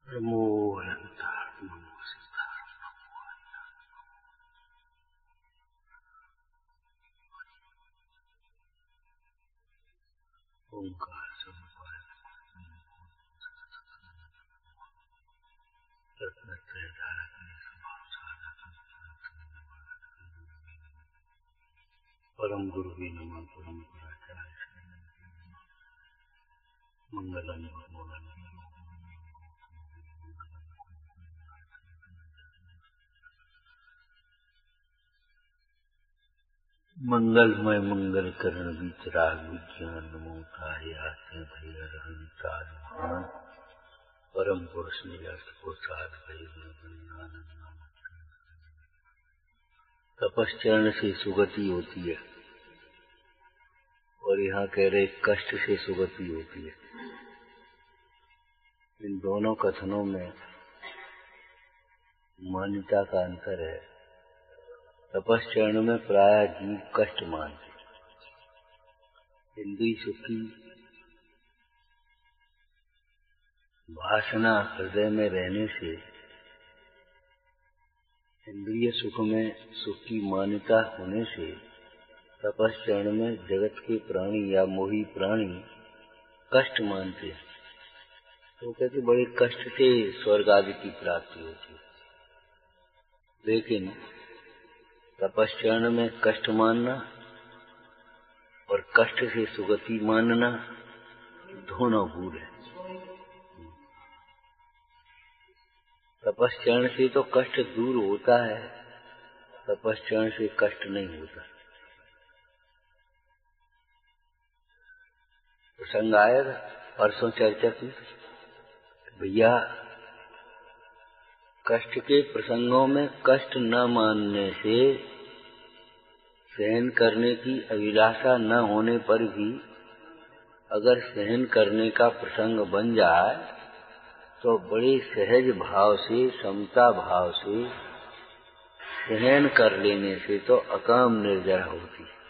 नमो अनंताय नमो सिद्धाय नमो ओंकार समवाय रत्नत्रय धारक परम गुरु भी नमः परम गुराचार्य मंगलम भगवान मंगलमय मंगल करण वितराग विज्ञान नमोताय आते भैया रहंतार महान परम पुरुष निरस्त को साध भैया तपश्चरण से सुगति होती है और यहाँ कह रहे कष्ट से सुगति होती है। इन दोनों कथनों में मान्यता का अंतर है। तपश्चरण में प्राय जीव कष्ट मानते, इंद्रिय सुखी वासना हृदय में रहने से इंद्रिय सुख में सुख की मान्यता होने से तपश्चरण में जगत के प्राणी या मोही प्राणी कष्ट मानते हैं। तो कहते बड़े कष्ट से स्वर्ग आदि की प्राप्ति होती है। लेकिन तपश्चरण में कष्ट मानना और कष्ट से सुगति मानना दोनों भूल है। तपश्चरण से तो कष्ट दूर होता है, तपश्चरण से कष्ट नहीं होता। प्रसंग आया था परसों चर्चा की, भैया कष्ट के प्रसंगों में कष्ट न मानने से सहन करने की अभिलाषा न होने पर भी अगर सहन करने का प्रसंग बन जाए तो बड़े सहज भाव से समता भाव से सहन कर लेने से तो अकाम निर्जरा होती है।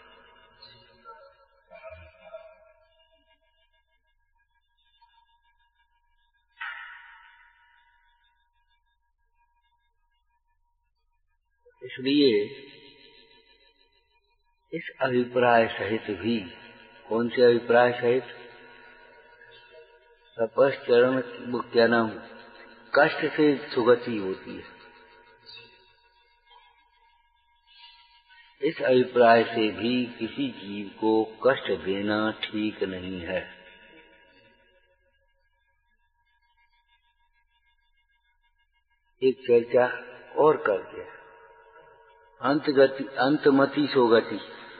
इसलिए इस अभिप्राय सहित भी, कौन से अभिप्राय सहित? तपश्चरण क्या नाम, कष्ट से सुगति होती है। इस अभिप्राय से भी किसी जीव को कष्ट देना ठीक नहीं है। एक चर्चा और करके अंतमति सोगति,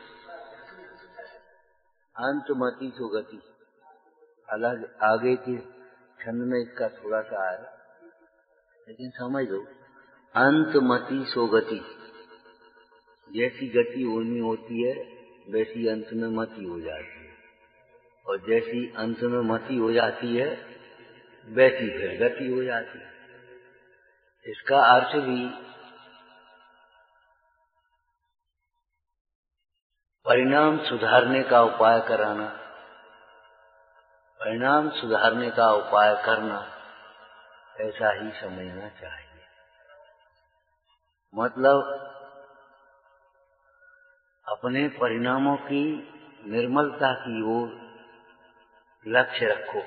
अंतमति सोगति अलग आगे के छंद में इसका थोड़ा सा आया, लेकिन समझ लो अंतमति सोगति, जैसी गति होनी होती है वैसी अंत में मति हो जाती है, और जैसी अंत में मति हो जाती है वैसी फिर गति हो जाती है। इसका अर्थ भी परिणाम सुधारने का उपाय कराना, परिणाम सुधारने का उपाय करना, ऐसा ही समझना चाहिए। मतलब अपने परिणामों की निर्मलता की ओर लक्ष्य रखो।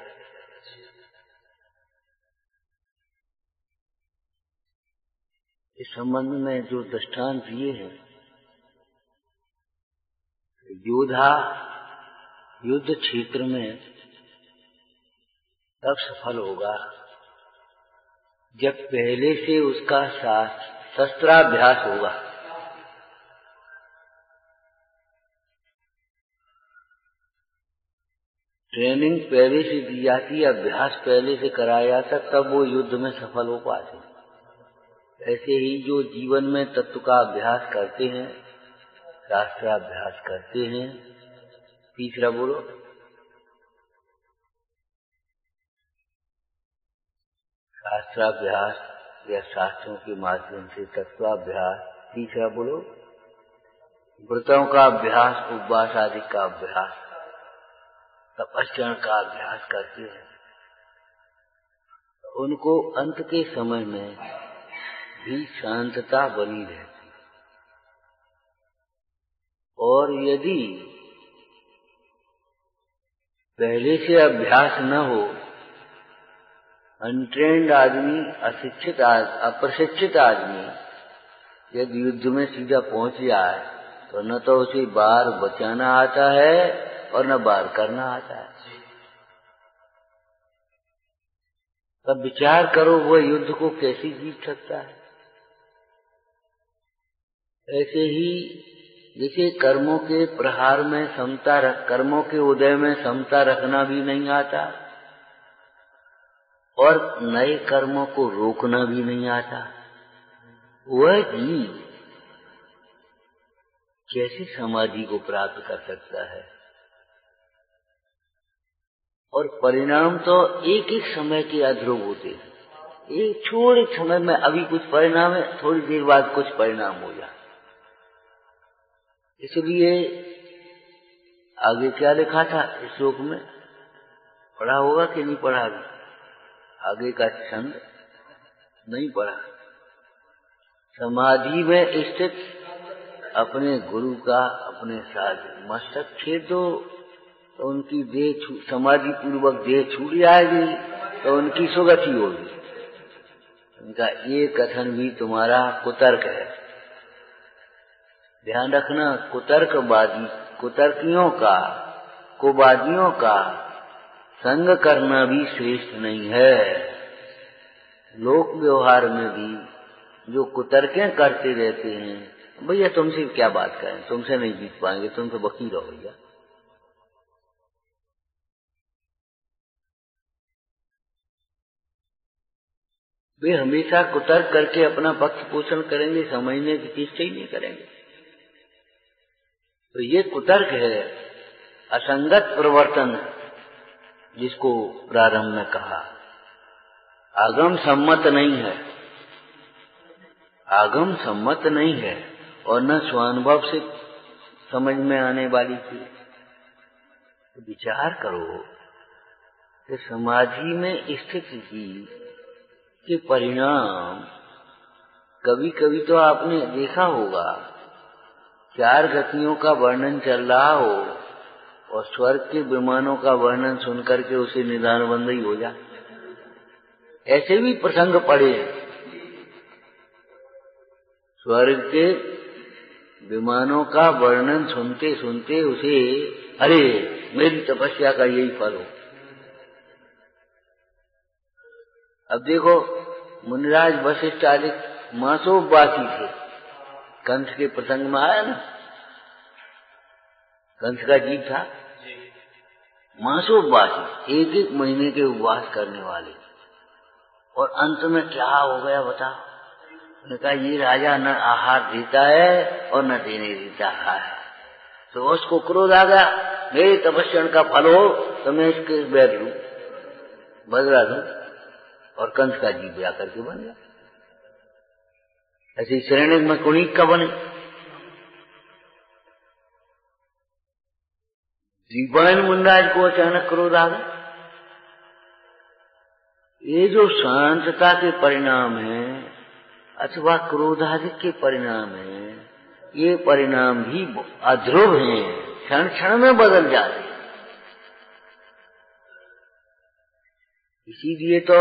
इस संबंध में जो दृष्टांत दिए हैं, योद्धा युद्ध क्षेत्र में तब सफल होगा जब पहले से उसका शस्त्राभ्यास होगा। ट्रेनिंग पहले से दी जाती है, अभ्यास पहले से कराया जाता, तब वो युद्ध में सफल हो पाते। ऐसे ही जो जीवन में तत्व का अभ्यास करते हैं, शास्त्राभ्यास करते हैं। तीसरा बोलो, शास्त्राभ्यास या शास्त्रों के माध्यम से तत्वाभ्यास। तीसरा बोलो, व्रतों का अभ्यास, उपवास आदि का अभ्यास, तपश्चरण का अभ्यास करते हैं। उनको अंत के समय में भी शांतता बनी रहती। और यदि पहले से अभ्यास न हो, अनट्रेन्ड आदमी, अप्रशिक्षित आदमी यदि युद्ध में सीधा पहुंच जाए तो न तो उसे बार बचाना आता है और न बार करना आता है। तब विचार करो वह युद्ध को कैसे जीत सकता है। ऐसे ही जैसे कर्मों के प्रहार में समता कर्मों के उदय में समता रखना भी नहीं आता और नए कर्मों को रोकना भी नहीं आता, वह जीव कैसे समाधि को प्राप्त कर सकता है। और परिणाम तो एक एक समय के अध्रुव होते हैं। एक छोटे समय में अभी कुछ परिणाम है, थोड़ी देर बाद कुछ परिणाम हो जाए। इसलिए आगे क्या लिखा था इस श्लोक में, पढ़ा होगा कि नहीं पढ़ा? आगे का छंद नहीं पढ़ा। समाधि में स्थित अपने गुरु का अपने साथ मस्तक छेद दो तो उनकी देह समाधि पूर्वक देह छूट जाएगी तो उनकी सुगति होगी। उनका ये कथन भी तुम्हारा कुतर्क है। ध्यान रखना, कुतर्कियों का, कुवादियों का संग करना भी श्रेष्ठ नहीं है। लोक व्यवहार में भी जो कुतर्कें करते रहते हैं, भैया तुमसे क्या बात करें, तुमसे नहीं जीत पाएंगे, तुम तो वकील हो भैया। वे हमेशा कुतर्क करके अपना पक्ष पोषण करेंगे, समझने की चेष्टा ही नहीं करेंगे। तो ये कुतर्क है, असंगत प्रवर्तन, जिसको प्रारंभ में कहा, आगम सम्मत नहीं है, आगम सम्मत नहीं है और न स्वानुभव से समझ में आने वाली चीज। तो विचार करो कि समाधि में स्थित जीव के परिणाम कभी कभी तो आपने देखा होगा, 4 गतियों का वर्णन चल रहा हो और स्वर्ग के विमानों का वर्णन सुनकर के उसे निदान बंदी हो जाए। ऐसे भी प्रसंग पड़े हैं। स्वर्ग के विमानों का वर्णन सुनते सुनते उसे, अरे मेरी तपस्या का यही फल हो। अब देखो, मुनिराज वशिष्ठ आदि मासोपवासी थे। कंस के प्रसंग में आया ना, कंस का जीव था मासोपवासी, 1-1 महीने के उपवास करने वाले। और अंत में क्या हो गया बताओ? उन्होंने कहा ये राजा न आहार देता है और न देने देता है। तो उसको क्रोध आ गया, मेरे तपस्या का फल हो तो मैं इसके बैठ लूं, बदला दूं, और कंस का जीव जाकर के बन गया। ऐसी श्रेणी में कुणिक का बने। दीवान मुंडाज को अचानक क्रोध आ गया। ये जो शांतता के परिणाम है अथवा क्रोधाधिक के परिणाम है, ये परिणाम भी अध्रुव हैं, क्षण क्षण में बदल जाते। इसीलिए तो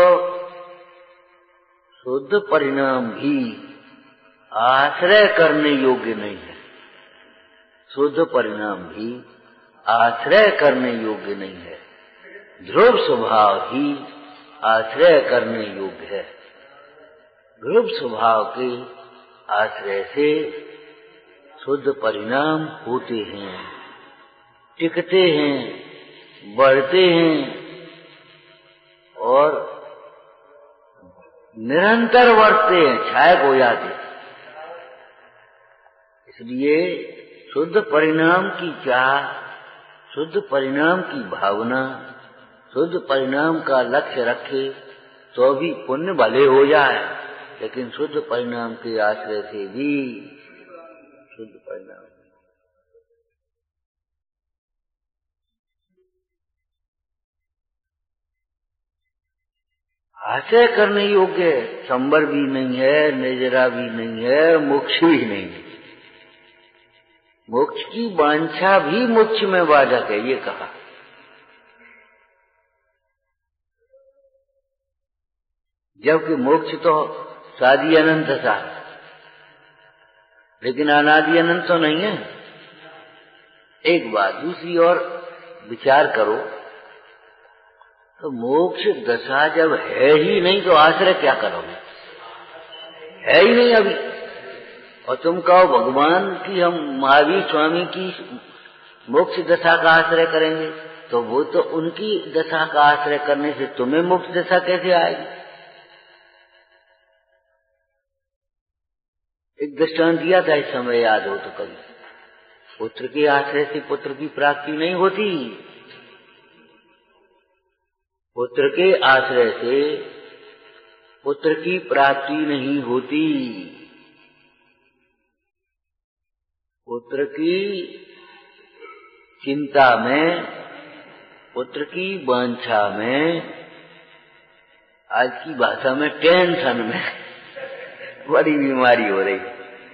शुद्ध परिणाम भी आश्रय करने योग्य नहीं है। शुद्ध परिणाम भी आश्रय करने योग्य नहीं है। ध्रुव स्वभाव ही आश्रय करने योग्य है। ध्रुव स्वभाव के आश्रय से शुद्ध परिणाम होते हैं, टिकते हैं, बढ़ते हैं और निरंतर बढ़ते हैं, छायक हो जाते हैं। इसलिए शुद्ध परिणाम की चाह, शुद्ध परिणाम की भावना, शुद्ध परिणाम का लक्ष्य रखे तो भी पुण्य भले हो जाए, लेकिन शुद्ध परिणाम के आश्रय से भी शुद्ध परिणाम। आश्रय करने योग्य संबर भी नहीं है, निजरा भी नहीं है, मोक्ष भी नहीं है। मोक्ष की वांछा भी मोक्ष में बाधक है, ये कहा। जबकि मोक्ष तो सादी अनंत सा, लेकिन अनादि अनंत तो नहीं है। एक बात, दूसरी ओर विचार करो तो मोक्ष दशा जब है ही नहीं तो आश्रय क्या करोगे? है ही नहीं अभी। और तुम कहो भगवान की, हम महावीर स्वामी की मोक्ष दशा का आश्रय करेंगे, तो वो तो उनकी दशा का आश्रय करने से तुम्हें मोक्ष दशा कैसे आएगी? एक दृष्टांत दिया था, इस समय याद हो तो कभी। पुत्र के आश्रय से पुत्र की प्राप्ति नहीं होती। पुत्र के आश्रय से पुत्र की प्राप्ति नहीं होती। पुत्र की चिंता में, पुत्र की वांछा में, आज की भाषा में टेंशन में बड़ी बीमारी हो रही।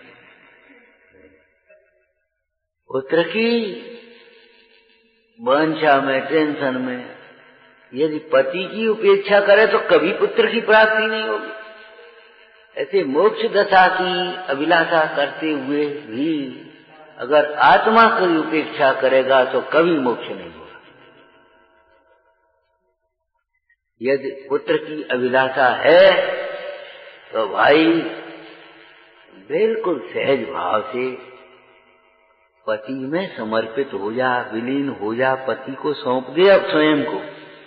पुत्र की वांछा में, टेंशन में यदि पति की उपेक्षा करे तो कभी पुत्र की प्राप्ति नहीं होगी। ऐसे मोक्ष दशा की अभिलाषा करते हुए भी अगर आत्मा की उपेक्षा करेगा तो कभी मोक्ष नहीं होगा। यदि पुत्र की अभिलाषा है तो भाई बिल्कुल सहज भाव से पति में समर्पित हो जा, विलीन हो जा, पति को सौंप दे अब स्वयं को।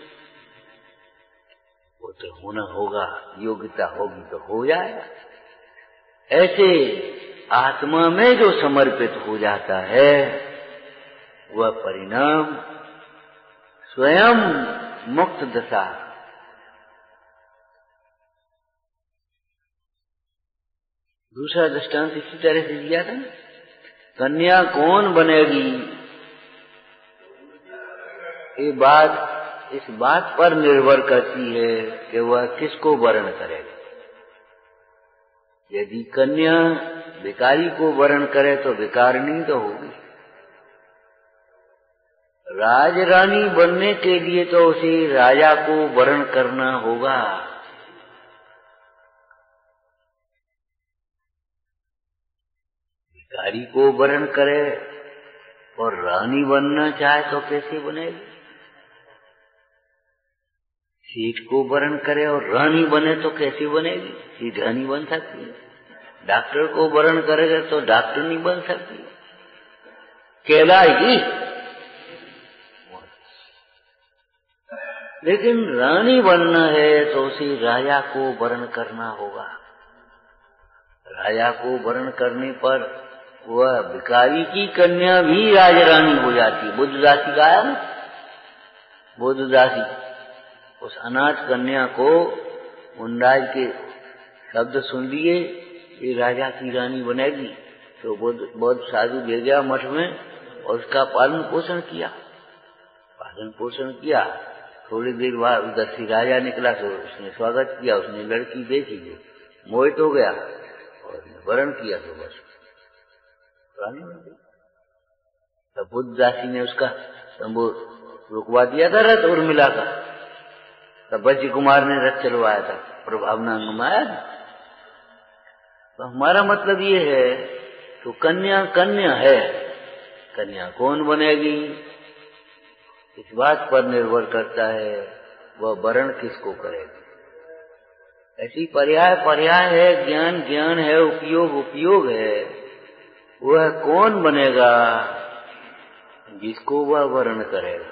पुत्र होना होगा, योग्यता होगी तो हो जाएगा। ऐसे आत्मा में जो समर्पित हो जाता है वह परिणाम स्वयं मुक्त दशा। दूसरा दृष्टांत इसी तरह से दिया था, कन्या कौन बनेगी, ये बात इस बात पर निर्भर करती है कि वह किसको वर्ण करेगा। यदि कन्या भिखारी को वर्ण करे तो भिखारिणी तो होगी। राजरानी बनने के लिए तो उसे राजा को वर्ण करना होगा। भिखारी को वर्ण करे और रानी बनना चाहे तो कैसे बनेगी? सेठ को वर्ण करे और रानी बने तो कैसे बनेगी? सीधानी बन सकती है। डॉक्टर को वर्ण करेगा तो डॉक्टर नहीं बन सकती, कहलाएगी। लेकिन रानी बनना है तो उसे राजा को वर्ण करना होगा। राजा को वर्ण करने पर वह भिखारी की कन्या भी राजरानी हो जाती। बुद्धदासी का आया ना, बुद्धदासी उस अनाथ कन्या को मुंडाज के शब्द सुन लिए, ये राजा की रानी बनेगी, तो बहुत साधु भेजा मठ में और उसका पालन पोषण किया। थोड़ी देर बाद उधर से राजा निकला तो उसने स्वागत किया। उसने लड़की देखी, मोहित हो गया और वरण किया तो बस रानी बन गई। तब बुद्धदासी ने उसका रुकवा दिया था रथ उर्मिला का। तब बच्ची कुमार ने रथ चलवाया था, प्रभावनांग में आया। तो हमारा मतलब ये है तो कन्या कन्या है, कन्या कौन बनेगी इस बात पर निर्भर करता है वह वर्ण किसको करेगा। ऐसी पर्याय पर्याय है, ज्ञान ज्ञान है, उपयोग उपयोग है। वह कौन बनेगा जिसको वह वर्ण करेगा।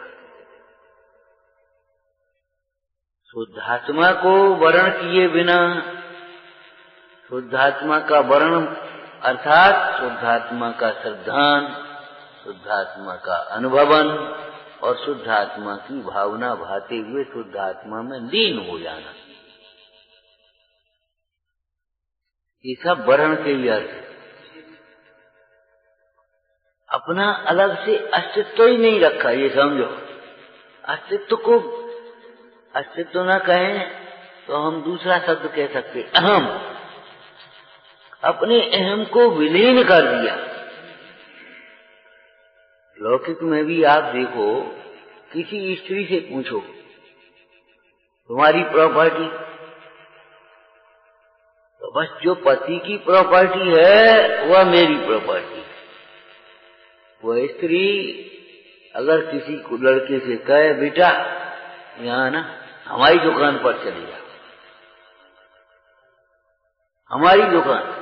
शुद्धात्मा को वर्ण किए बिना, शुद्धात्मा का वर्ण अर्थात शुद्धात्मा का श्रद्धान, शुद्धात्मा का अनुभवन और शुद्धात्मा की भावना भाते हुए शुद्धात्मा में लीन हो जाना, ये सब वर्ण के ही अर्थ। अपना अलग से अस्तित्व ही नहीं रखा, ये समझो। अस्तित्व को अस्तित्व न कहें तो हम दूसरा शब्द कह सकते अहम। अपने अहम को विलीन कर दिया। लौकिक में भी आप देखो, किसी स्त्री से पूछो तुम्हारी प्रॉपर्टी, तो बस जो पति की प्रॉपर्टी है वह मेरी प्रॉपर्टी। वह स्त्री अगर किसी को लड़के से कहे बेटा यहाँ ना हमारी दुकान पर चले जा, हमारी दुकान,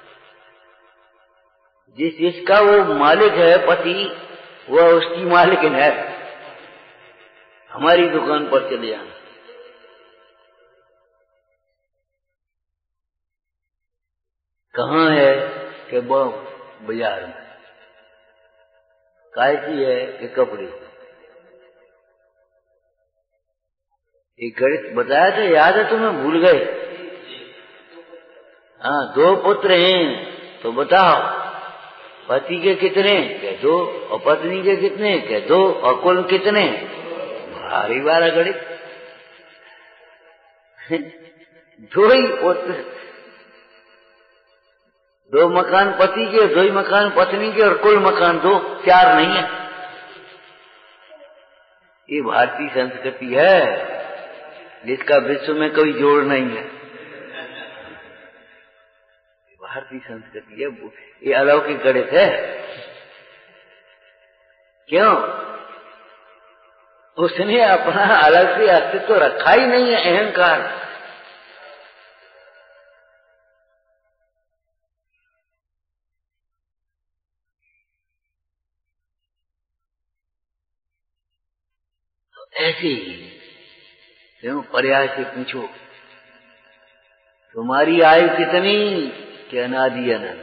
जिसका वो मालिक है पति, वह उसकी मालिकिन है, हमारी दुकान पर चले जाना। कहाँ है कि बाजार में। काय की है कि कपड़े। एक गणित बताया था, याद है तुम्हें? भूल गए? हाँ, 2 पुत्र हैं तो बताओ पति के कितने? कह 2। और पत्नी के कितने? कह 2। और कुल कितने? भारी वाला गणित। 2 ही पुत्र, 2 मकान पति के, 2 ही मकान पत्नी के, और कुल मकान 2, 4 नहीं है। ये भारतीय संस्कृति है जिसका विश्व में कोई जोड़ नहीं है। भारतीय संस्कृति है, ये अलौकिक गणित है। क्यों? उसने अपना अलग से अस्तित्व रखा ही नहीं है, अहंकार। ऐसे ही क्यों पर्याय से पूछो तुम्हारी आयु कितनी? कि अनादि अनंत।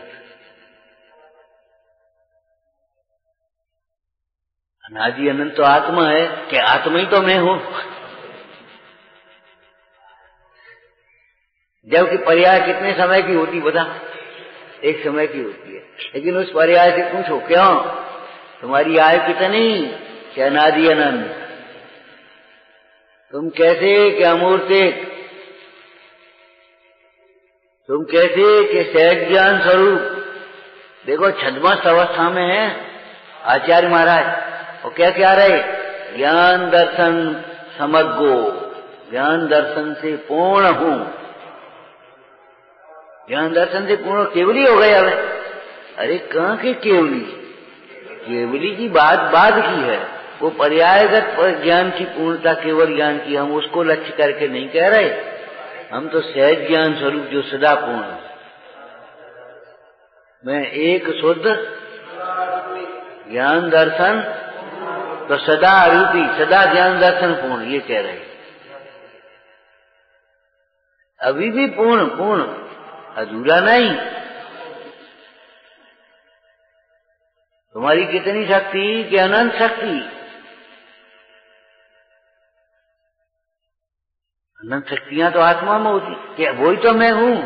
अनादि अनंत तो आत्मा है, कि आत्मा ही तो मैं हूं। जबकि पर्याय कितने समय की होती बता? एक समय की होती है। लेकिन उस पर्याय से पूछो क्यों तुम्हारी आयु कितनी? कि अनादि अनंत। तुम कैसे? कि अमूर्तिक। तुम कैसे? कि सहज ज्ञान स्वरूप। देखो छद्मस्त अवस्था में है आचार्य महाराज, और क्या क्या रहे? ज्ञान दर्शन समग्गो, ज्ञान दर्शन से पूर्ण हूं। ज्ञान दर्शन से पूर्ण केवली हो गए। अब अरे कहाँ के केवली? केवली की बात बाद की है, वो पर्यायगत ज्ञान की पूर्णता, केवल ज्ञान की, हम उसको लक्ष्य करके नहीं कह रहे। हम तो सहज ज्ञान स्वरूप जो सदा पूर्ण है। मैं एक शुद्ध ज्ञान दर्शन, तो सदा रूपी, सदा ज्ञान दर्शन पूर्ण, ये कह रहे। अभी भी पूर्ण, पूर्ण, अधूरा नहीं। तुम्हारी कितनी शक्ति? कि अनंत शक्ति। अनंत शक्तियां तो आत्मा में होती, क्या वही तो मैं हूं।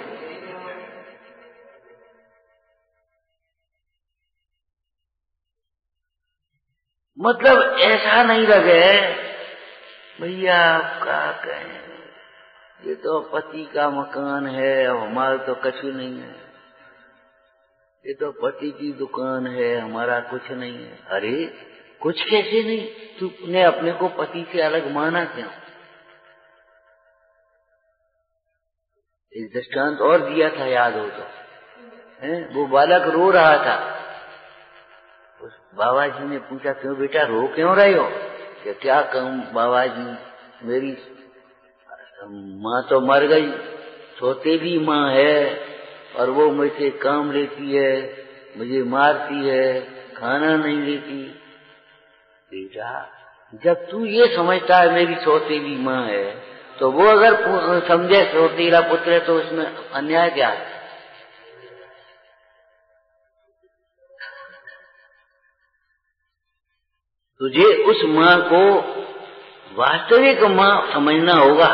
मतलब ऐसा नहीं लगे भैया आप क्या कहें, ये तो पति का मकान है, अब हमारा तो कुछ नहीं है। ये तो पति की दुकान है, हमारा कुछ नहीं है। अरे कुछ कैसे नहीं? तुमने अपने को पति से अलग माना क्यों? एक दृष्टांत और दिया था, याद हो तो है? वो बालक रो रहा था, उस बाबा जी ने पूछा क्यों बेटा रो क्यों रहे हो? क्या कहूं बाबा जी, मेरी माँ तो मर गई, सौतेली माँ है, और वो मुझसे काम लेती है, मुझे मारती है, खाना नहीं देती। बेटा जब तू ये समझता है मेरी सौतेली माँ है, तो वो अगर समझे सौतेला पुत्र है, तो उसमें अन्याय क्या है? तुझे उस माँ को वास्तविक माँ समझना होगा।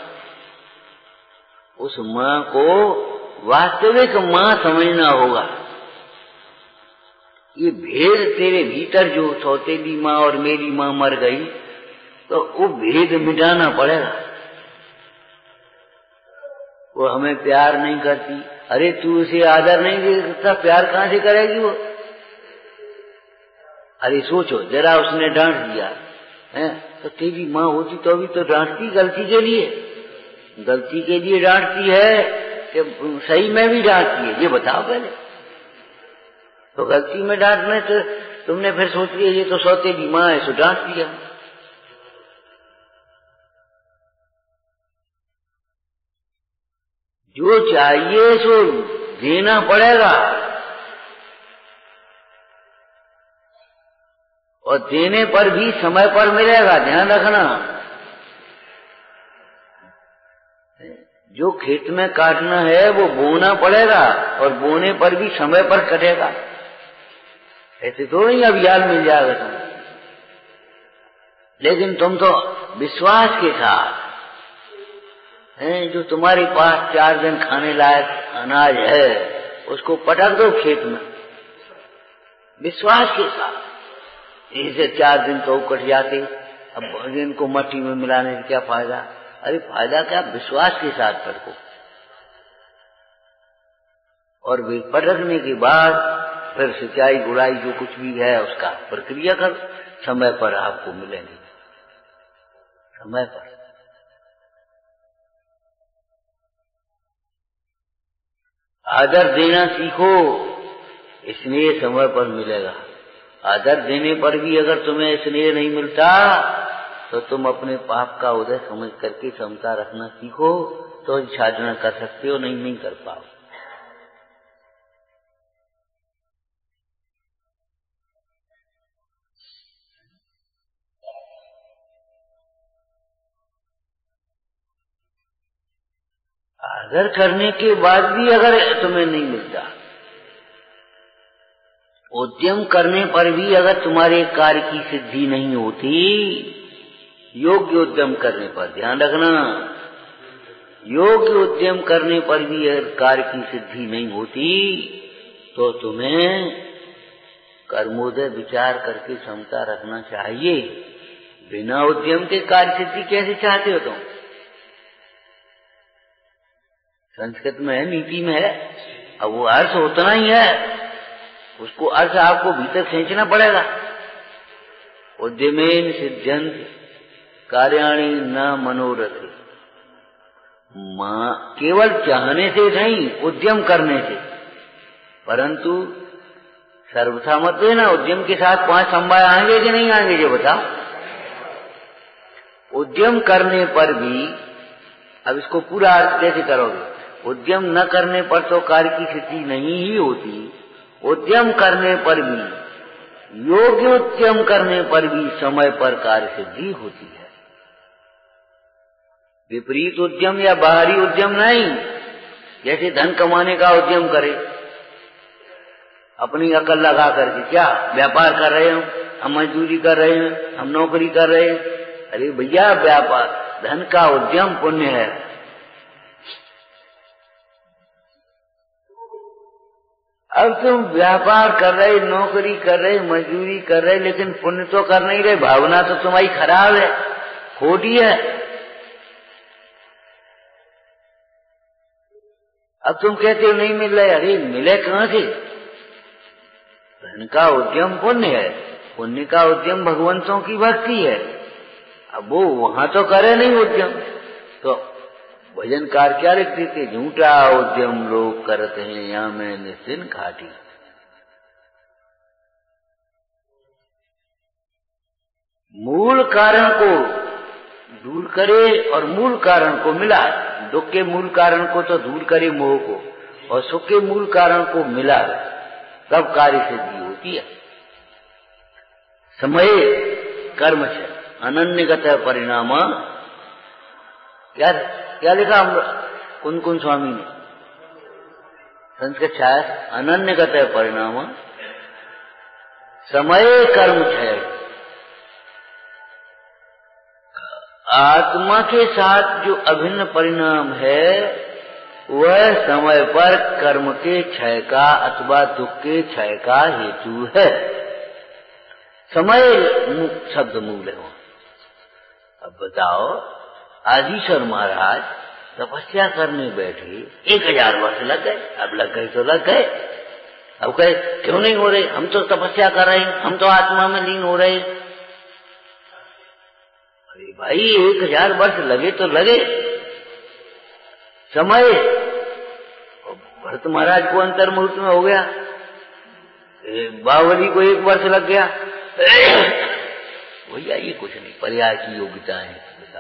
उस माँ को वास्तविक माँ समझना होगा। ये भेद तेरे भीतर जो सौतेली माँ और मेरी माँ मर गई, तो वो भेद मिटाना पड़ेगा। वो हमें प्यार नहीं करती। अरे तू उसे आदर नहीं दे सकता, प्यार कहाँ से करेगी वो? अरे सोचो जरा, उसने डांट दिया है तो तेरी माँ होती तो अभी तो डांटती गलती के लिए, गलती के लिए डांटती है कि सही में भी डांटती है, ये बताओ पहले। तो गलती में डांटने तो तुमने फिर सोच लिया ये तो सौतेली माँ है, सो डांट दिया। जो चाहिए सो देना पड़ेगा, और देने पर भी समय पर मिलेगा, ध्यान रखना। जो खेत में काटना है वो बोना पड़ेगा, और बोने पर भी समय पर कटेगा। ऐसे तो नहीं अभियान मिल जाएगा तुम्हें। लेकिन तुम तो विश्वास के साथ जो तुम्हारे पास 4 दिन खाने लायक अनाज है उसको पटक दो खेत में, विश्वास के साथ। इसे 4 दिन तो कट जाते, अब इनको मट्टी में मिलाने से क्या फायदा? अरे फायदा क्या, विश्वास के साथ पटको। और वे पटकने के बाद फिर सिंचाई गुड़ाई जो कुछ भी है उसका प्रक्रिया कर, समय पर आपको मिलेंगे, समय पर। आदर देना सीखो, स्नेह समय पर मिलेगा। आदर देने पर भी अगर तुम्हें स्नेह नहीं मिलता तो तुम अपने पाप का उदय समझ करके क्षमता रखना सीखो, तो साधना कर सकते हो, नहीं कर पाओ। आदर करने के बाद भी अगर तुम्हें नहीं मिलता, उद्यम करने पर भी अगर तुम्हारे कार्य की सिद्धि नहीं होती, योग्य उद्यम करने पर, ध्यान रखना, योग्य उद्यम करने पर भी अगर कार्य की सिद्धि नहीं होती तो तुम्हें कर्मोदय विचार करके क्षमता रखना चाहिए। बिना उद्यम के कार्य सिद्धि कैसे चाहते हो तुम? संस्कृत में है, नीति में है, अब वो अर्थ उतना ही है, उसको अर्थ आपको भीतर खींचना पड़ेगा। उद्यमेन सिद्ध्यन्ति कार्याणि न मनोरथ। केवल चाहने से नहीं, उद्यम करने से। परंतु सर्वथा मत देना, उद्यम के साथ 5 समवाय आएंगे कि नहीं आएंगे, ये बताओ। उद्यम करने पर भी, अब इसको पूरा अर्थ कैसे करोगे? उद्यम न करने पर तो कार्य की स्थिति नहीं ही होती, उद्यम करने पर भी, योग्य उद्यम करने पर भी समय पर कार्य सिद्धि होती है। विपरीत उद्यम या बाहरी उद्यम नहीं, जैसे धन कमाने का उद्यम करे, अपनी अकल लगा करके, क्या व्यापार कर रहे हो, हम मजदूरी कर रहे हैं, हम नौकरी कर रहे हैं। अरे भैया, व्यापार धन का उद्यम पुण्य है। अब तुम व्यापार कर रहे, नौकरी कर रहे, मजदूरी कर रहे, लेकिन पुण्य तो कर नहीं रहे, भावना तो तुम्हारी खराब है, खोटी है। अब तुम कहते हो नहीं मिल रहे, अरे मिले कहां से? धन का उद्यम पुण्य है, पुण्य का उद्यम भगवंतों की भक्ति है। अब वो वहां तो करे नहीं उद्यम, तो भजनकार क्या लिख देते? झूठा उद्यम लोग करते हैं, या मैं निश्चिन घाटी। मूल कारण को दूर करे और मूल कारण को मिला, दुख के मूल कारण को तो दूर करे मोह को, और सुख के मूल कारण को मिला, तब कार्य सिद्धि होती है। समय कर्म से अनन्यगत परिणाम, क्या लिखा कुन स्वामी ने संस्कृत छाया? अनन्यगत परिणाम समय कर्म क्षय। आत्मा के साथ जो अभिन्न परिणाम है वह समय पर कर्म के क्षय का अथवा दुख के क्षय का हेतु है। समय शब्द मूल है। अब बताओ, आदिशर महाराज तपस्या करने बैठे 1000 वर्ष लग गए। अब लग गए तो लग गए। अब कहे क्यों नहीं हो रहे, हम तो तपस्या कर रहे हैं, हम तो आत्मा में लीन हो रहे। अरे भाई 1000 वर्ष लगे तो लगे समय। भरत महाराज को अंतर मुहूर्त में हो गया, बाहुबली को 1 वर्ष लग गया। भैया ये कुछ नहीं, पर्याय की योग्यता है।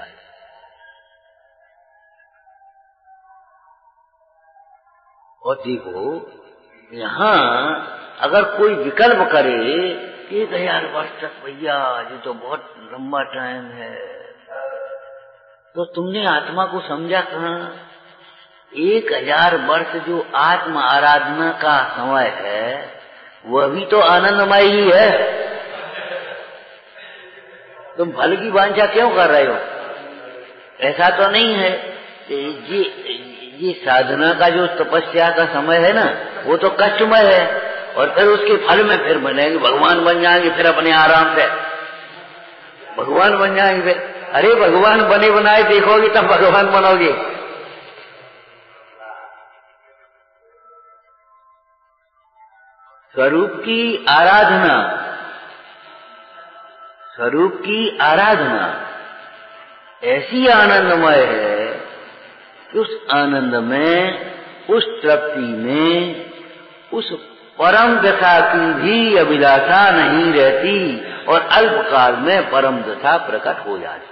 और देखो यहाँ अगर कोई विकल्प करे 1000 वर्ष तक, भैया ये तो बहुत लंबा टाइम है, तो तुमने आत्मा को समझा कहाँ? 1000 वर्ष जो आत्म आराधना का समय है वह भी तो आनंदमय ही है। तुम फल की वांछा क्यों कर रहे हो? ऐसा तो नहीं है। ये साधना का जो तपस्या का समय है ना, वो तो कष्टमय है, और फिर उसके फल में फिर बनेंगे, भगवान बन जाएंगे, फिर अपने आराम से भगवान बन जाएंगे। अरे भगवान बने बनाए देखोगे तब भगवान बनोगे। स्वरूप की आराधना, स्वरूप की आराधना ऐसी आनंदमय है कि उस आनंद में, उस तृप्ति में, उस परम दशा की भी अभिलाषा नहीं रहती और अल्पकाल में परम दशा प्रकट हो जाती।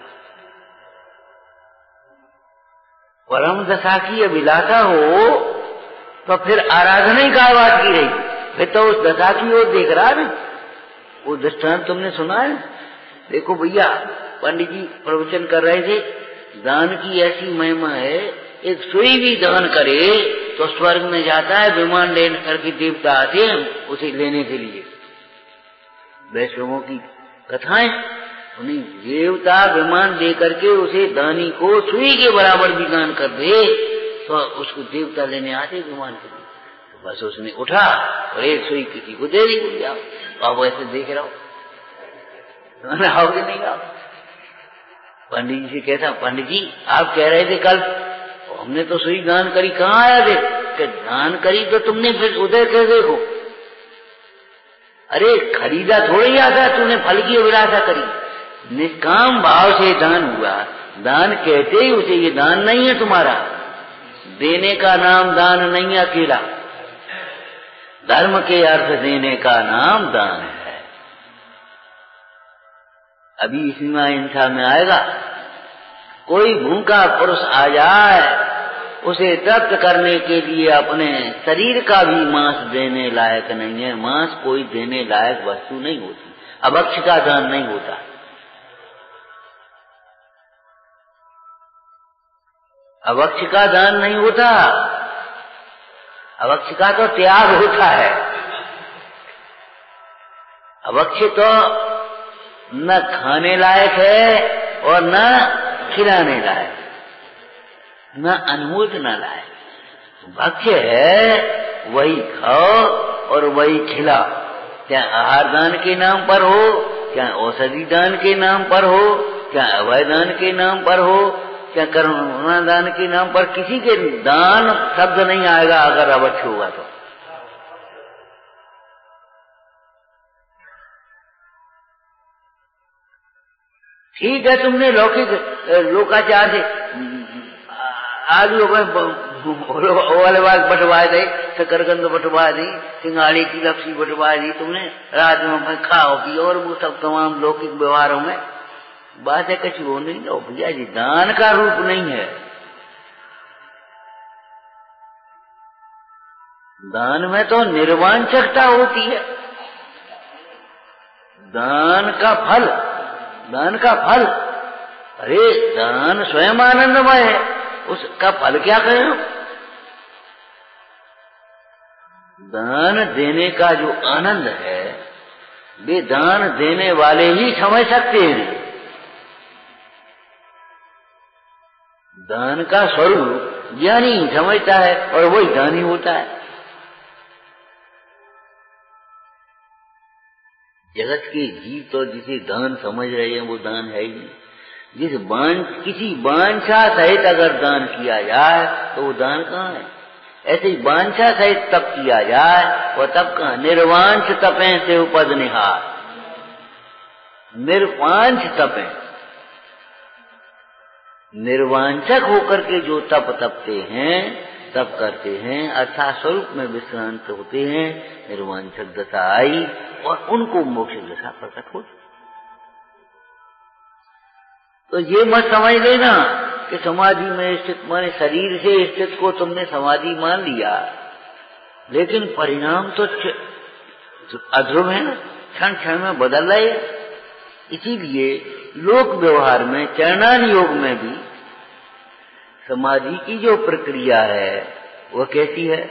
परम दशा की अभिलाषा हो तो फिर आराधना ही काय बात की रही, फिर तो उस दशा की ओर देख रहा है। वो दृष्टांत तुमने सुना है? देखो भैया, पंडित जी प्रवचन कर रहे थे, दान की ऐसी महिमा है, एक सुई भी दान करे तो स्वर्ग में जाता है, विमान ले करके देवता आते हैं उसे लेने के लिए। वैष्णवों की कथाएं, उन्हें देवता विमान दे करके उसे दानी को सुई के बराबर भी दान कर दे तो उसको देवता लेने आते विमान के लिए। तो बस उसने उठा और एक सुई किसी को दे दी, बोलिए आप ऐसे देख रहा हो, आओगे नहीं आओ? पंडित जी से कहता, पंडित जी आप कह रहे थे कल हमने तो सुई दान करी, कहाँ आया थे? कि दान करी तो तुमने फिर उधर कैसे देखो? अरे खरीदा थोड़ी आता, तूने फल की अभिलाषा करी, निष्काम भाव से दान हुआ। दान कहते ही उसे ये दान नहीं है तुम्हारा, देने का नाम दान नहीं है अकेला, धर्म के अर्थ देने का नाम दान है। अभी इसमें अहिंसा में आएगा, कोई भूखा पुरुष आ जाए उसे तृप्त करने के लिए अपने शरीर का भी मांस देने लायक नहीं है। मांस कोई देने लायक वस्तु नहीं होती, अभक्ष का दान नहीं होता। अभक्ष का दान नहीं होता, अभक्ष का तो त्याग होता है। अभक्ष तो न खाने लायक है और न खिलाने लायक, न अनुमोदना लायक। भक्ष्य है वही खाओ और वही खिलाओ, क्या आहार दान के नाम पर हो, क्या औषधि दान के नाम पर हो, क्या अभय दान के नाम पर हो, क्या करुणा दान के नाम पर। किसी के दान शब्द नहीं आएगा अगर अभक्ष होगा तो। ठीक है, तुमने लौकिक लोकाचार से आलू वाले बाग बटवा दे, शकरकंद बटवा दी, सिंगाड़ी की लपसी बटवा दी तुमने, रात में खाओ पी, और वो सब तमाम लौकिक व्यवहारों में बात है कुछ वो नहीं। लो भैया जी, दान का रूप नहीं है। दान में तो निर्वांछकता होती है। दान का फल, दान का फल, अरे दान स्वयं आनंदमय है, उसका फल क्या करें? दान देने का जो आनंद है वे दान देने वाले ही समझ सकते हैं। दान का स्वरूप ज्ञानी समझता है और वही दानी होता है। जगत के जीव तो जिसे दान समझ रहे हैं वो दान है ही नहीं। किसी वांछा सहित अगर दान किया जाए तो वो दान कहाँ है? ऐसे ही वांछा सहित तप किया जाए वह तप कहाँ? निर्वांछ तपें से उपद निहार, निर्वांछ तपें, निर्वांछक होकर के जो तप तपते हैं, तप करते हैं, अर्थात स्वरूप में विश्रांत होते हैं, निर्वांछक दशा आई और उनको मोक्ष दशा प्रकट होती। तो ये मत समझ लेना कि समाधि में स्थित माने शरीर से स्थित को तुमने समाधि मान लिया, लेकिन परिणाम तो अध्रुव है ना, क्षण क्षण में बदल रहे। इसीलिए लोक व्यवहार में चरणान योग में भी समाधि की जो प्रक्रिया है वह कैसी है?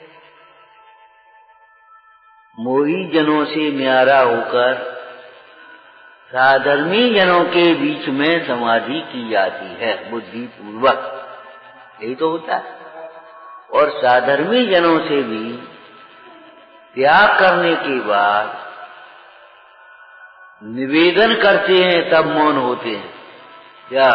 मोही जनों से न्यारा होकर साधर्मी जनों के बीच में समाधि की जाती है बुद्धि पूर्वक, यही तो होता है। और साधर्मी जनों से भी त्याग करने के बाद निवेदन करते हैं, तब मौन होते हैं। क्या?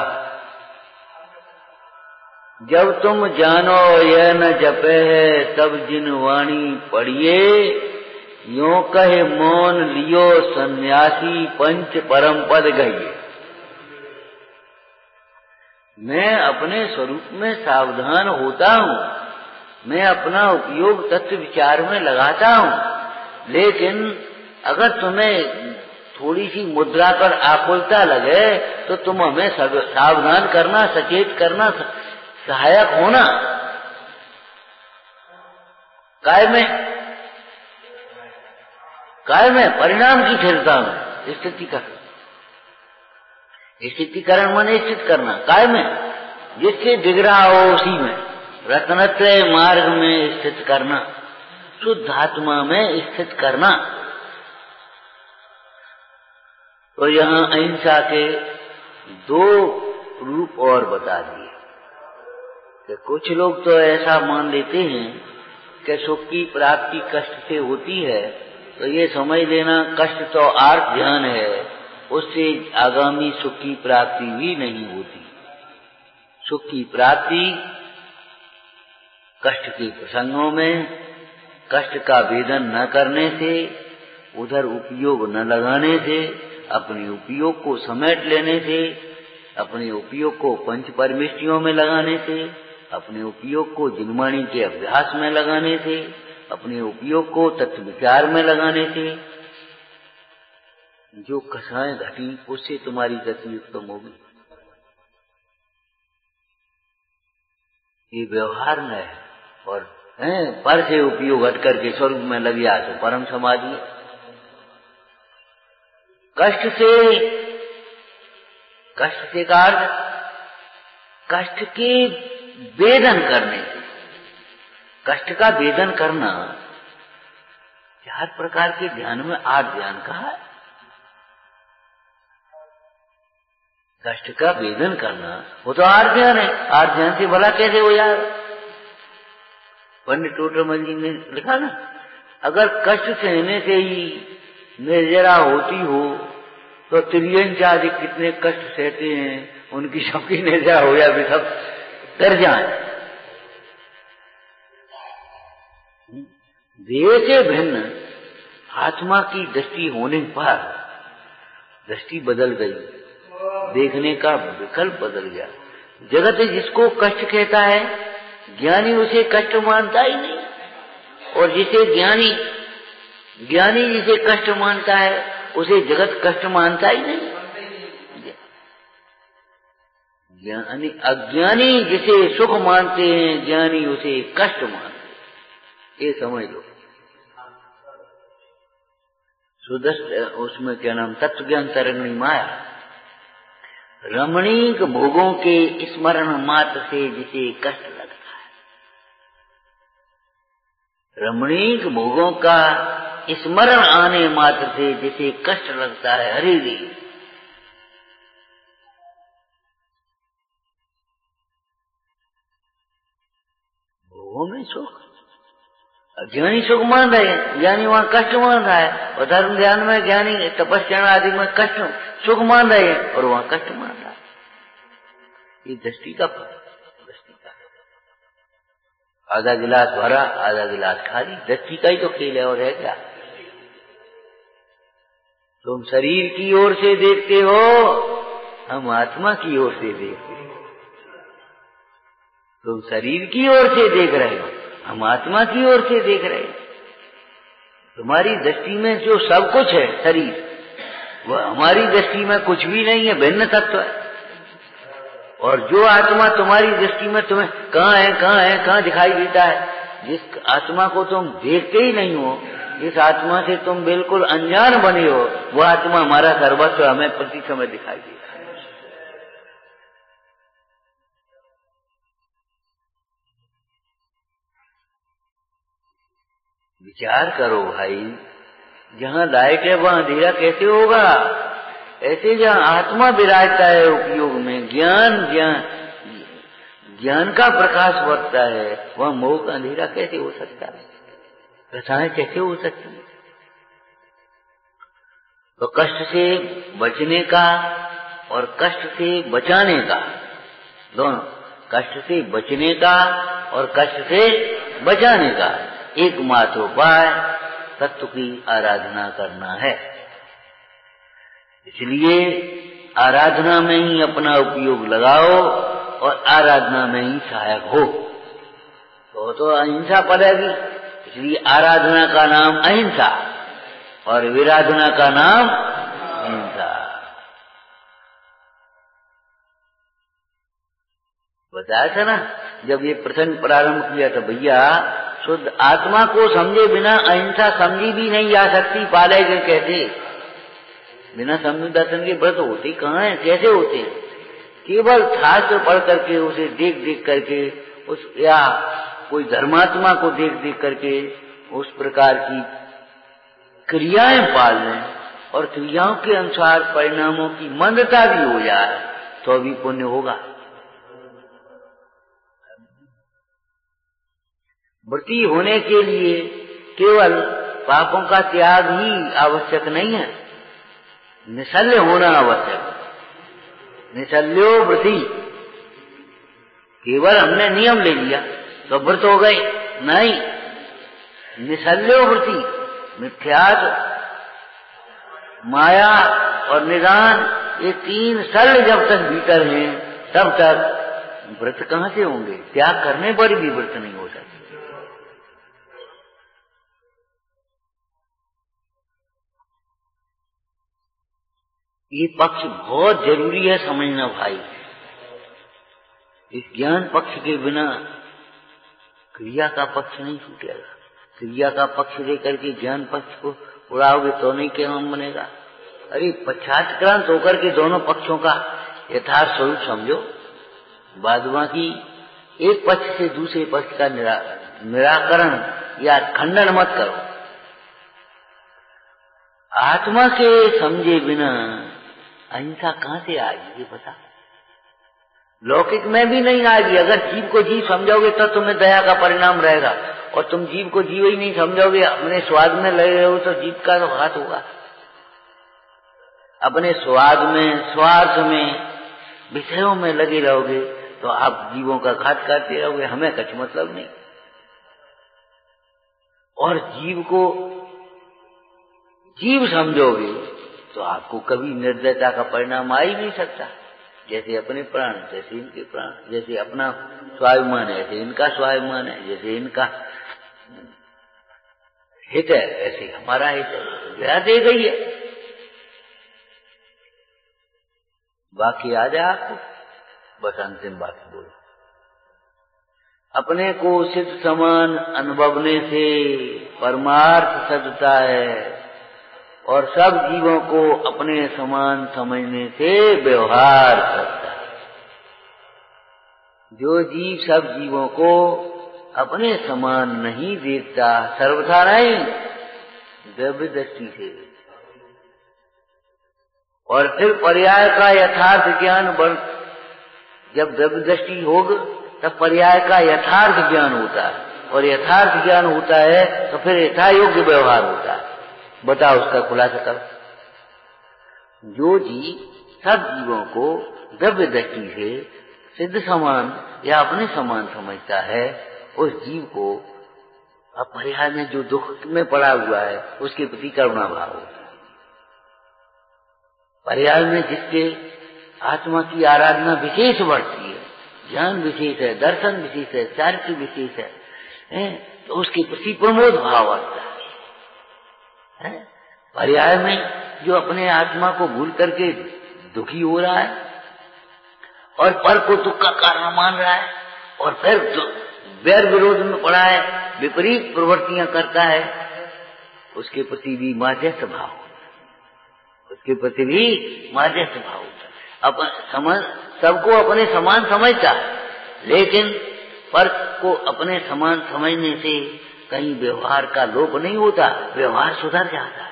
जब तुम जानो यह न जपे है तब जिन वाणी पढ़िए, यों कहे मौन लियो सन्यासी पंच परम पद गहिए। मैं अपने स्वरूप में सावधान होता हूँ, मैं अपना उपयोग तत्व विचार में लगाता हूँ, लेकिन अगर तुम्हें थोड़ी सी मुद्रा पर आकुलता लगे तो तुम हमें सावधान करना, सचेत करना, सहायक होना। काय में परिणाम की स्थिरता में स्थितिकरण माने स्थित करना, काय में जिससे दिख रहा हो उसी में, रत्नत्रय मार्ग में स्थित करना, शुद्ध आत्मा में स्थित करना। तो यहाँ अहिंसा के दो रूप और बता दिए कि कुछ लोग तो ऐसा मान लेते हैं कि सुख की प्राप्ति कष्ट से होती है, तो ये समझ लेना कष्ट तो आर्थ ध्यान है, उससे आगामी सुख की प्राप्ति भी नहीं होती। सुख की प्राप्ति कष्ट के प्रसंगों में, कष्ट का भेदन न करने से, उधर उपयोग न लगाने से, अपने उपयोग को समेट लेने से, अपने उपयोग को पंच परमिष्टियों में लगाने से, अपने उपयोग को जिनवाणी के अभ्यास में लगाने से, अपने उपयोग को तत्व विचार में लगाने से जो कषाएं घटी उससे तुम्हारी गति उत्तम होगी। ये व्यवहार में है और पर से उपयोग हट करके स्वरूप में लग गया तो परम समाधि। कष्ट से का अर्थ कष्ट के वेदन करने से, कष्ट का वेदन करना। चार प्रकार के ध्यान में 8 ध्यान कहा है। कष्ट का वेदन करना वो तो 8 ध्यान है। 8 ध्यान से भला कैसे हो यार? पंडित टोटरमल जी ने लिखा ना, अगर कष्ट सहने से ही निर्जरा होती हो तो त्रियन चादिक कितने कष्ट सहते हैं, उनकी सबकी निर्जरा हो या भी सब कर जाए। देह से भिन्न आत्मा की दृष्टि होने पर दृष्टि बदल गई, देखने का विकल्प बदल गया। जगत जिसको कष्ट कहता है ज्ञानी उसे कष्ट मानता ही नहीं, और जिसे ज्ञानी जिसे कष्ट मानता है उसे जगत कष्ट मानता ही नहीं। अज्ञानी जिसे सुख मानते हैं, ज्ञानी उसे कष्ट मानते हैं, ये समझ लो। उसमें क्या नाम, तत्व ज्ञान तरंगणी माया, रमणीक भोगों के स्मरण मात्र से जिसे कष्ट लगता है, रमणीक भोगों का स्मरण आने मात्र से जिसे कष्ट लगता है, हरे रे भोगों में सुख। ज्ञानी सुख मान रहे हैं, ज्ञानी वहां कष्ट मान रहा है, और धर्म ध्यान में ज्ञानी तपस्या आदि में कष्ट सुख मान रहे हैं और वहां कष्ट मान रहा है। ये दृष्टि का फल, दृष्टि का। आधा गिलास भरा, आधा गिलास खाली, दृष्टि का ही तो खेल है, और है क्या? तुम शरीर की ओर से देखते हो, हम आत्मा की ओर से देखते हैं। तुम शरीर की ओर से देख रहे हो, हम आत्मा की ओर से देख रहे हैं। तुम्हारी दृष्टि में जो सब कुछ है शरीर, वह हमारी दृष्टि में कुछ भी नहीं है, भिन्न तत्व है। और जो आत्मा तुम्हारी दृष्टि में तुम्हें कहाँ है, कहाँ है, कहाँ दिखाई देता है, जिस आत्मा को तुम देखते ही नहीं हो, जिस आत्मा से तुम बिल्कुल अनजान बने हो, वह आत्मा हमारा सर्वस्व हमें प्रति समय दिखाई देता है। विचार करो भाई, जहाँ लाइट है वहाँ अंधेरा कैसे होगा? ऐसे जहाँ आत्मा विराजता है उपयोग में, ज्ञान का प्रकाश बढ़ता है, वहाँ मोह का अंधेरा कैसे हो सकता है? प्रथाएं कैसे हो सकती है? तो कष्ट से बचने का और कष्ट से बचाने का, दोनों, कष्ट से बचने का और कष्ट से बचाने का एकमात्र उपाय तत्व की आराधना करना है। इसलिए आराधना में ही अपना उपयोग लगाओ और आराधना में ही सहायक हो, तो अहिंसा पड़ेगी। इसलिए आराधना का नाम अहिंसा और विराधना का नाम हिंसा। बताया था ना, जब ये प्रसंग प्रारंभ किया था, भैया शुद्ध आत्मा को समझे बिना अहिंसा समझी भी नहीं जा सकती। पाले के कहते बिना समझ दर्शन के व्रत होते कहाँ है, कैसे होते हैं? केवल शास्त्र पढ़ करके, उसे देख देख करके, उस या कोई धर्मात्मा को देख देख करके उस प्रकार की क्रियाएं पाल लें और क्रियाओं के अनुसार परिणामों की मंदता भी हो जाए तो भी पुण्य होगा। व्रती होने के लिए केवल पापों का त्याग ही आवश्यक नहीं है, निशल्य होना आवश्यक। निशल्यो व्रती, केवल हमने नियम ले लिया तो व्रत हो गए, नहीं। निशल्यो व्रती, मिथ्यात्व, माया और निदान, ये तीन शल्य जब तक भीतर हैं तब तक व्रत कहाँ से होंगे? त्याग करने पर भी व्रत नहीं हो सकते। ये पक्ष बहुत जरूरी है समझना भाई। इस ज्ञान पक्ष के बिना क्रिया का पक्ष नहीं छूटेगा। क्रिया का पक्ष लेकर के ज्ञान पक्ष को उड़ाओगे तो नहीं केवल बनेगा। अरे पश्चात्क्रांत होकर के दोनों पक्षों का यथार्थ स्वरूप समझो। बाद बाकी एक पक्ष से दूसरे पक्ष का निराकरण या खंडन मत करो। आत्मा के समझे बिना अहिंसा कहाँ से आएगी ये पता? लौकिक में भी नहीं आएगी। अगर जीव को जीव समझोगे तो तुम्हें दया का परिणाम रहेगा, और तुम जीव को जीव ही नहीं समझोगे, अपने स्वाद में लगे रहो तो जीव का तो घात होगा। अपने स्वाद में, स्वार्थ में, विषयों में लगे रहोगे तो आप जीवों का घात करते रहोगे, हमें कुछ मतलब नहीं। और जीव को जीव समझोगे तो आपको कभी निर्दयता का परिणाम आ ही नहीं सकता। जैसे अपने प्राण जैसे इनके प्राण, जैसे अपना स्वाभिमान है जैसे इनका स्वाभिमान है, जैसे इनका हित है ऐसे हमारा हित है, दया दे गई है। बाकी आ जाए आपको, बस अंतिम बात बोलो। अपने को सिद्ध समान अनुभवने से परमार्थ सजता है, और सब जीवों को अपने समान समझने से व्यवहार करता है। जो जीव सब जीवों को अपने समान नहीं देखता, सर्वथा नहीं, द्रव्य दृष्टि से, और फिर पर्याय का यथार्थ ज्ञान जब द्रव्य दृष्टि होगी तब पर्याय का यथार्थ ज्ञान होता है, और यथार्थ ज्ञान होता है तो फिर यथायोग्य व्यवहार होता है। बताओ उसका खुलासा करो। जो जीव सब जीवों को द्रव्य दृष्टि से सिद्ध समान या अपने समान समझता है, उस जीव को अपरिहार्य में जो दुख में पड़ा हुआ है उसके प्रति करुणा भाव होता है। पर्याय में जिसके आत्मा की आराधना विशेष बढ़ती है, ज्ञान विशेष है, दर्शन विशेष है, चारित्र विशेष है, तो उसके प्रति प्रमोद भाव आता है। पर्याय में जो अपने आत्मा को भूल करके दुखी हो रहा है और पर को दुख का कारण मान रहा है और फिर वैर विरोध में पड़ा है, विपरीत प्रवृत्तियां करता है, उसके प्रति भी माध्यस्थ भाव होता है, उसके प्रति भी माध्यस्थ भाव होता है। सबको अपने समान समझता है, लेकिन पर को अपने समान समझने से कहीं व्यवहार का लोप नहीं होता, व्यवहार सुधर जाता है।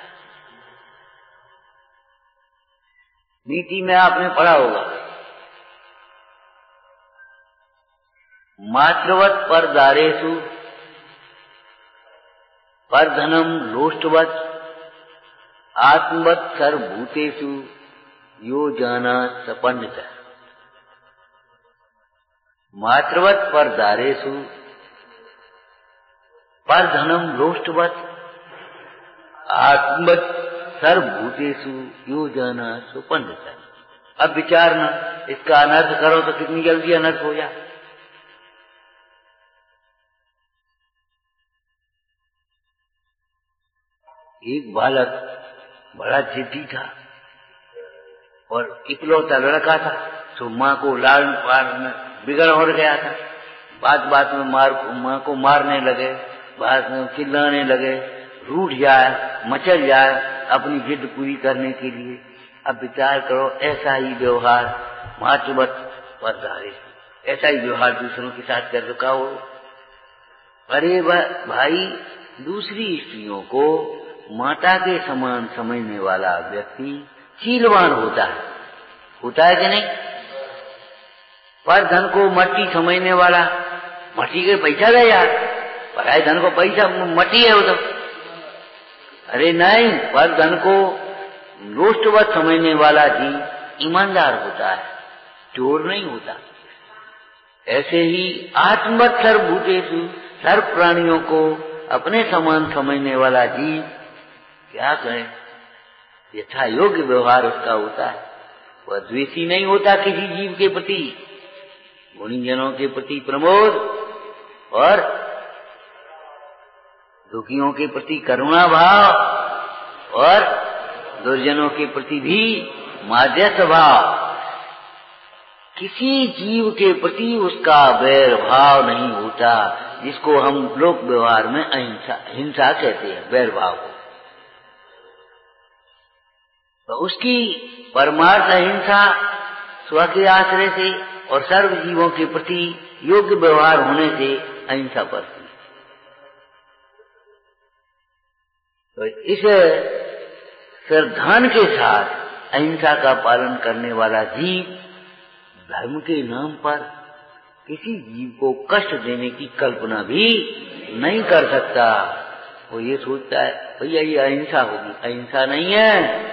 नीति में आपने पढ़ा होगा, मातृवत पर दारेषु पर धनम लोष्टवत आत्मवत सर्वभूतेषु यो जाना सपन्नत। मातृवत पर दारेषु पर धनम लोष्टवत आत्मवत सर्वभूतेषु यो जाना सपन्नत। अब विचारना, इसका अनर्थ करो तो कितनी जल्दी अनर्थ हो जाए। एक बालक बड़ा जिद्दी था और इकलौता लड़का था, तो माँ को लालन पालन में बिगड़ हो गया था। बात बात में माँ को मारने लगे, बात में चिल्लाने लगे, रूठ जाए, मचल जाए अपनी जिद पूरी करने के लिए। अब विचार करो, ऐसा ही व्यवहार मातृवत पर धारे, ऐसा ही व्यवहार दूसरों के साथ कर रखा हो। अरे भाई, दूसरी स्त्रियों को माता के समान समझने वाला व्यक्ति शीलवान होता है कि नहीं? पर धन को मट्टी समझने वाला, मट्टी के पैसा दे यार, पराए धन को पैसा मट्टी है वो तो। अरे नहीं, पर धन को लोष्टवत समझने वाला जी ईमानदार होता है, चोर नहीं होता। ऐसे ही आत्मवत सर्वभूतेषु, सर्व प्राणियों को अपने समान समझने वाला जीव क्या कहे, यथा योग्य व्यवहार उसका होता है। वह द्वेषी नहीं होता किसी जीव के प्रति, गुणीजनों के प्रति प्रमोद और दुखियों के प्रति करुणा भाव और दुर्जनों के प्रति भी माध्यस्थ भाव। किसी जीव के प्रति उसका वैर भाव नहीं होता, जिसको हम लोक व्यवहार में हिंसा कहते हैं, वैर भाव को। तो उसकी परमार्थ अहिंसा स्व के आश्रय से और सर्व जीवों के प्रति योग्य व्यवहार होने से अहिंसा बढ़ती। तो इस श्रद्धान के साथ अहिंसा का पालन करने वाला जीव धर्म के नाम पर किसी जीव को कष्ट देने की कल्पना भी नहीं कर सकता। वो ये सोचता है भैया ये अहिंसा होगी, अहिंसा नहीं है।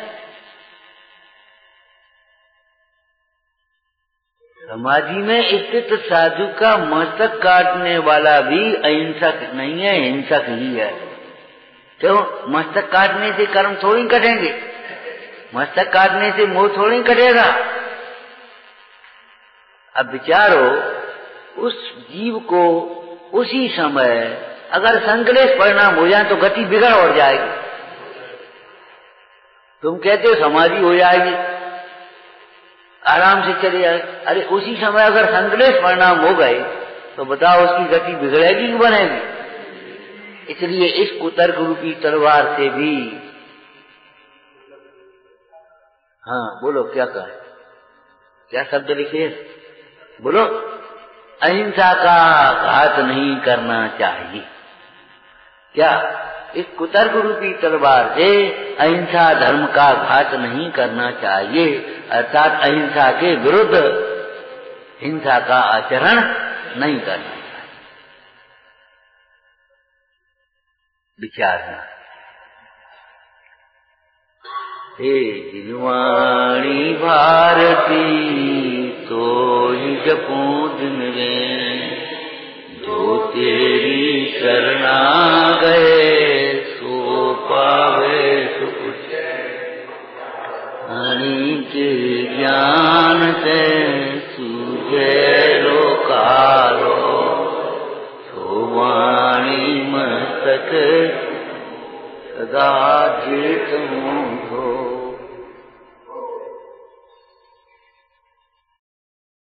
समाधि में स्थित साधु का मस्तक काटने वाला भी अहिंसक नहीं है, हिंसक ही है। क्यों? मस्तक काटने से कर्म थोड़ी कटेंगे, मस्तक काटने से मोह थोड़ी कटेगा। अब विचारो, उस जीव को उसी समय अगर संकलेश परिणाम हो जाए तो गति बिगड़ और जाएगी। तुम कहते हो समाधि हो जाएगी, आराम से चले जाए, अरे उसी समय अगर संकलेश परिणाम हो गए तो बताओ उसकी गति बिगड़ेगी कि बनेगी? इसलिए इस कुतर्क रूपी तलवार से भी, हाँ बोलो क्या कहे, क्या शब्द लिखे, बोलो, अहिंसा का घात नहीं करना चाहिए। क्या? इस कुतर्क रूपी तलवार से अहिंसा धर्म का घात नहीं करना चाहिए, अर्थात अहिंसा के विरुद्ध हिंसा का आचरण नहीं करना चाहिए। विचारना। हे जिनवाणी भारती तो ही जपूं दिन में, जो तेरी शरणा गए सो पावे सुख। हरि के ज्ञान से सूझे लोकालो, सो वाणी मस्तक सदा जेत हो।